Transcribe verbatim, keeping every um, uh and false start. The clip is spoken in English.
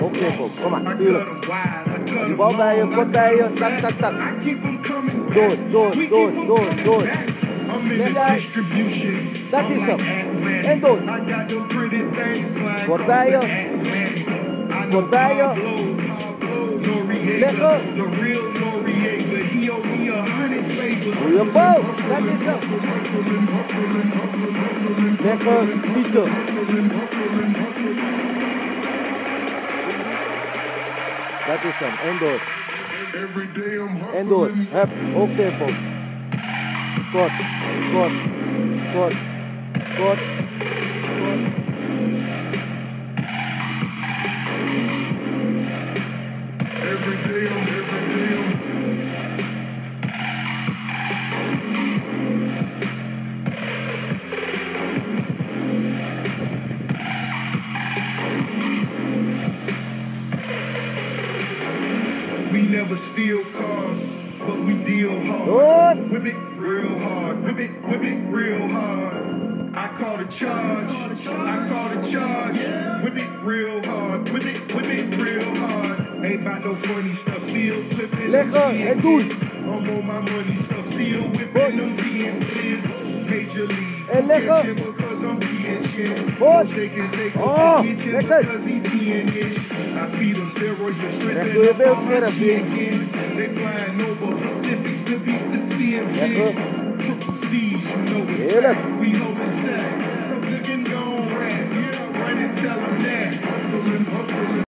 Oké, Pop, kom maar, tuurlijk. Die bal bij je, kort bij je, tak, tak, tak. Door, door, door, door, door. Leg uit. Dat is hem. En door. Kort bij je. Kort bij je. Leggen. Goeie bal. Dat is hem. Leggen, schieten. Dat is hem. En door. En door. Hup. Hoog tempo. Kort. Kort. Kort. Kort. Kort. Every day I'm, every day I'm. We never steal cars, but we deal hard. Whip it real hard, whip it, whip it real hard. I call the charge, I call the charge. Whip it real hard, whip it, whip it real hard. Ain't about no funny stuff, still flipping. Leggen en doen. I'm on my money stuff, still whipping them B M Cs. Major league. En leggen. Because I'm being shit. Goed. Oh, lekker. I feed them steroids with strength. Recht door je beeld scherp, They flying over Pacifics to beats to C M G. Triple C's, you know it's Heerlijk. we hold it set.